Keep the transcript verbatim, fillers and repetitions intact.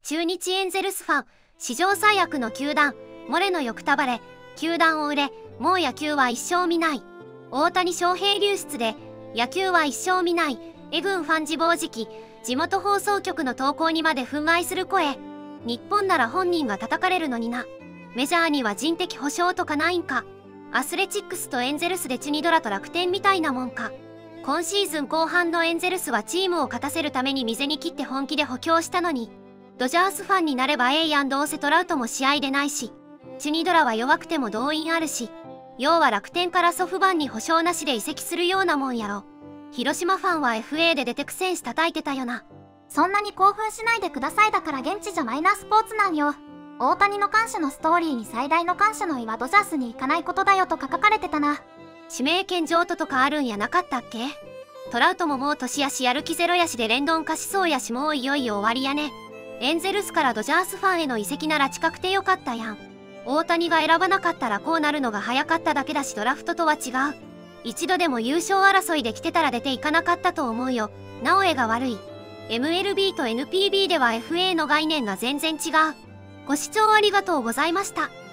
中日エンゼルスファン、史上最悪の球団、モレノよくたばれ、球団を売れ、もう野球は一生見ない。大谷翔平流出で、野球は一生見ない。エ軍ファン自暴自棄、地元放送局の投稿にまで憤慨する声。日本なら本人が叩かれるのにな。メジャーには人的保障とかないんか。アスレチックスとエンゼルスでチュニドラと楽天みたいなもんか。今シーズン後半のエンゼルスはチームを勝たせるために水に切って本気で補強したのに、ドジャースファンになればええやん。どうせトラウトも試合でないし、チュニドラは弱くても動員あるし、要は楽天からソフバンに保証なしで移籍するようなもんやろ。広島ファンは エフエー で出てく選手叩いてたよな。 そんなに興奮しないでください。だから現地じゃマイナースポーツなんよ。大谷の感謝のストーリーに最大の感謝の意はドジャースに行かないことだよとか書かれてたな。 指名権譲渡とかあるんやなかったっけ。トラウトももう年やしやる気ゼロやしでレンドン化しそうやし、もういよいよ終わりやね。エンゼルスからドジャースファンへの移籍なら近くてよかったやん。大谷が選ばなかったらこうなるのが早かっただけだし、ドラフトとは違う。一度でも優勝争いで来てたら出ていかなかったと思うよ。なお絵が悪い。エムエルビー と エヌピービー では エフエー の概念が全然違う。ご視聴ありがとうございました。